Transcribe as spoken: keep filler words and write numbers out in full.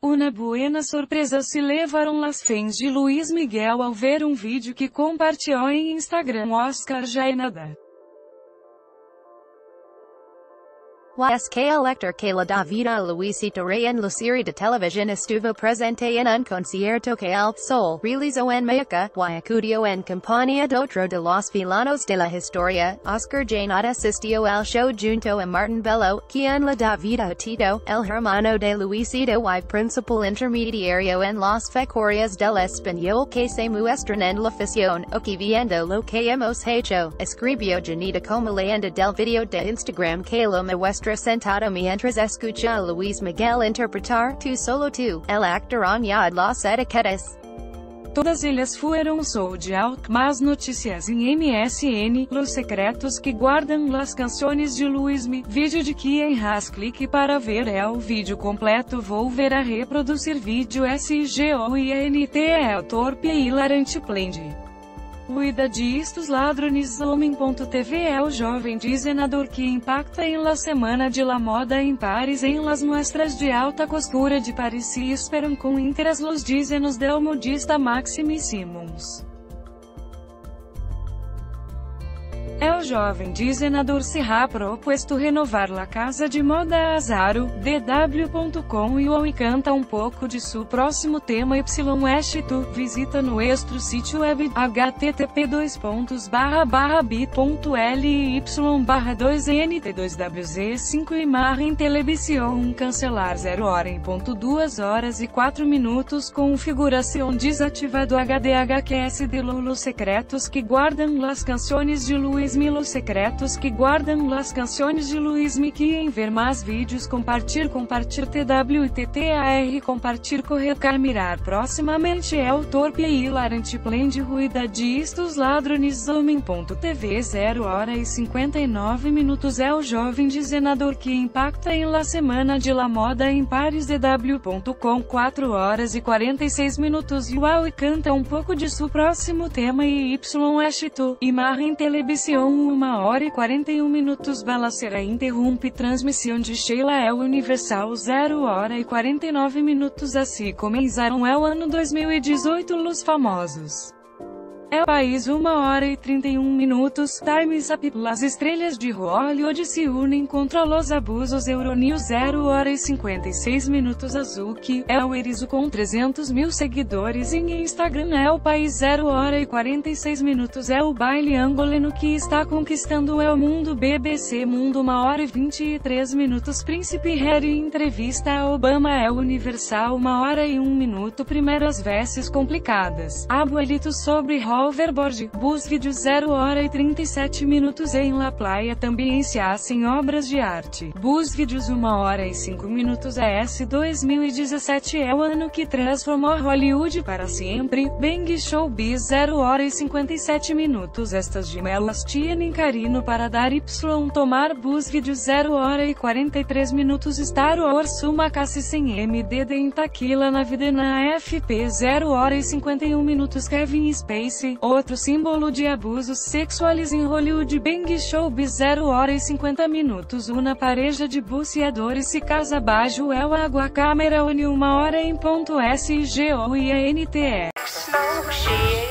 Una buena sorpresa se levaram las fãs de Luís Miguel ao ver um vídeo que compartilhou em Instagram. Oscar Jaenada. Es que el lector que la da vida a Luisito Rey en la serie de televisión estuvo presente en un concierto que el Sol realizó en Meca, y acudió en compañía de otro de los villanos de la historia. Oscar Jaenada asistió al show junto a Martin Bello, quien le da vida a Tito, el hermano de Luisito y principal intermediario en las fecorias del español que se muestran en la ficción. Aquí viendo lo que hemos hecho, escribió Jaenada como leyenda del video de Instagram que lo muestra sentado mientras escucha a Luis Miguel interpretar Tu Solo Tu. El actor añade las etiquetas. Todas elas fueron sold out. Más noticias em M S N, Los secretos que guardam las canções de Luis Mi. Vídeo de quem has clique para ver el vídeo completo. Volver a reproduzir vídeo S G O I N T é torpe e hilarante blend. Cuida distos ladrones. Homem.tv é o jovem diseñador que impacta em la semana de la moda em Paris. Em las muestras de alta costura de Paris se esperam com interesse los diseños del modista Maxime Simons. El jovem diseñador se ha propuesto renovar la casa de moda Azaro, D W ponto com e hoy canta um pouco de seu próximo tema Y tu. Visita nuestro sítio web, h t t p dois pontos barra barra bit ponto l y barra dois n t dois w z cinco Imagen Televisión cancelar zero hora em ponto duas horas e quatro minutos configuração desativado H D H Q S de Los secretos que guardam las canções de Luis Mi. Los secretos que guardam las canções de Luis Mi. Quem ver mais vídeos compartilhar compartilhar T W T T A R compartilhar correr mirar proximamente é o torpe e hilarante blend ruída distos ladrones. Homem.tv zero hora e cinquenta e nove minutos é o jovem diseñador que impacta em la semana de la moda em Paris. D W ponto com quatro horas e quarenta e seis minutos e uau e canta um pouco de seu próximo tema e Y tu. Imagen Televisión uma hora e quarenta e um minutos. Balacera interrompe transmissão de Sheila El Universal zero hora e quarenta e nove minutos. Assim começaram el ano dois mil e dezoito los famosos. É o país uma hora e trinta e um minutos. Time's Up. Las estrelas de Hollywood se unem contra los abusos. Euronews zero hora e cinquenta e seis minutos. Azuki é o erizo com trezentos mil seguidores em Instagram. É o país zero hora e quarenta e seis minutos. É o baile angolano que está conquistando o mundo. B B C Mundo uma hora e vinte e três minutos. Príncipe Harry entrevista a Obama. É o Universal uma hora e um minuto. Primeiras vestes complicadas. Abuelito sobre Hoverboard. BuzzVídeos zero hora e trinta e sete minutos. Em La Playa também se hacen obras de arte. BuzzVídeos uma hora e cinco minutos. A S dois mil e dezessete é o ano que transformou Hollywood para sempre. Bang Showbiz zero hora e cinquenta e sete minutos. Estas gemelas tienen carinho para dar Y tomar. BuzzVídeos zero hora e quarenta e três minutos. Star Wars uma caça sem M D D em Taquila na vida na F P zero hora e cinquenta e um minutos. Kevin Spacey, outro símbolo de abusos sexuais em Hollywood. Bang Showbiz zero hora e cinquenta minutos. Uma pareja de buceadores se casa baixo el água. Câmera une uma hora em ponto S G O I N T E.